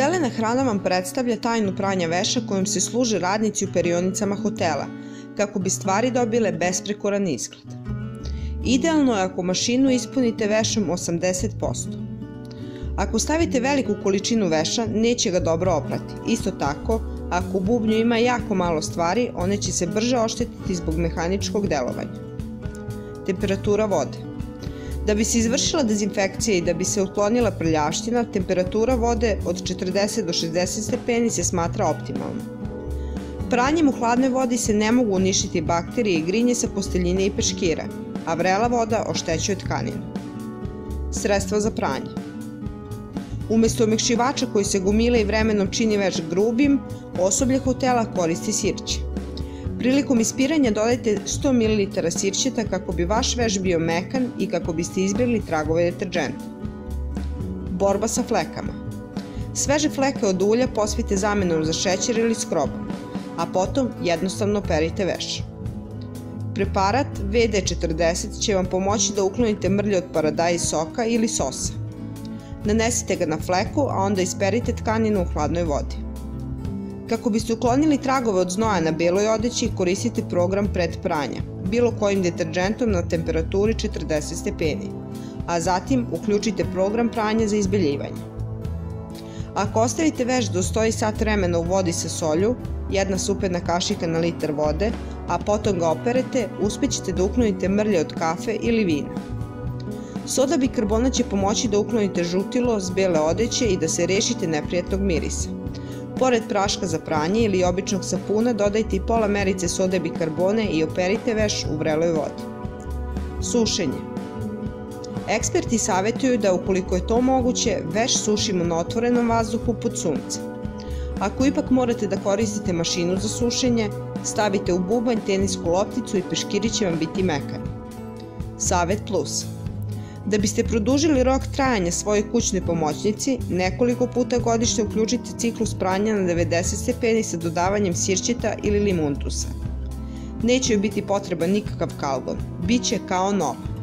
Zelena hrana vam predstavlja tajnu pranja veša kojom se služe radnici u perionicama hotela, kako bi stvari dobile besprekoran izgled. Idealno je ako mašinu ispunite vešom 80%. Ako stavite veliku količinu veša, neće ga dobro oprati. Isto tako, ako u bubnju ima jako malo stvari, one će se brže oštetiti zbog mehaničkog delovanja. Temperatura vode. Da bi se izvršila dezinfekcija i da bi se uklonila prljavština, temperatura vode od 40 do 60 stepeni se smatra optimalnom. Pranjem u hladnoj vodi se ne mogu uništiti bakterije i grinje sa posteljine i peškira, a vrela voda oštećuje tkaninu. Sredstva za pranje. Umesto omekšivača koji se gomila i vremenom čini veš grubim, osoblje hotela koristi sirće. Prilikom ispiranja dodajte 100 ml sirćeta kako bi vaš veš bio mekan i kako biste izbjegli tragove deterdženta. Borba sa flekama. Sveže fleke od ulja posvite zamenom za šećer ili skrobom, a potom jednostavno perite veš. Preparat VD40 će vam pomoći da uklonite mrlje od paradajz soka ili sosa. Nanesite ga na fleku, a onda isperite tkaninu u hladnoj vodi. Kako biste uklonili tragove od znoja na beloj odeći, koristite program pred pranja, bilo kojim deterdžentom na temperaturi 40 stepeni, a zatim uključite program pranja za izbeljivanje. Ako ostavite veš da stoji sat vremena u vodi sa solju, 1 supena kašika na litar vode, a potom ga operete, uspećete da uklonite mrlje od kafe ili vina. Soda bikarbonat će pomoći da uklonite žutilo s bele odeće i da se rešite neprijatnog mirisa. Pored praška za pranje ili običnog sapuna dodajte i pola merice sode bikarbone i operite veš u vreloj vodi. Sušenje. Eksperti savjetuju da ukoliko je to moguće, veš sušimo na otvorenom vazduhu pod suncem. Ako ipak morate da koristite mašinu za sušenje, stavite u bubanj tenisku lopticu i peškiri će vam biti mekani. Savet plus. Da biste produžili rok trajanja svojoj kućnoj pomoćnici, nekoliko puta godišnje uključite ciklus pranja na 90 stepeni sa dodavanjem sirćeta ili limuntusa. Neće joj biti potreban nikakav kalgon, bit će kao nova.